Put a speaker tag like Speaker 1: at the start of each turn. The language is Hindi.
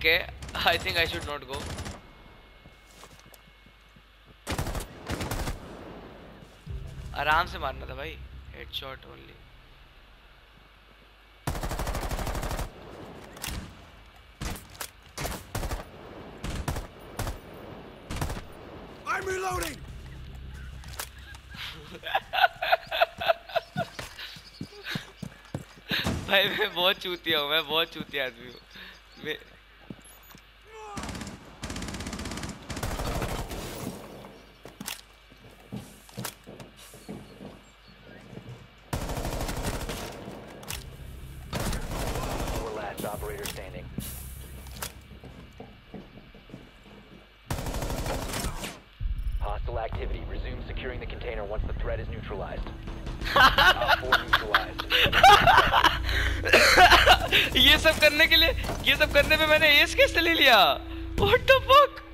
Speaker 1: Okay, I think I should not go. आराम से मारना था भाई, हेडशॉट ओनली.
Speaker 2: I'm reloading.
Speaker 1: भाई मैं बहुत चूतिया हूँ, मैं बहुत चूतिया आदमी हूँ. मैं
Speaker 3: Operator standing. Hostile activity. Resume securing the container once the threat is neutralized. Op 4 neutralized.
Speaker 1: ये सब करने पे मैंने एस कैसे ले लिया? What the fuck?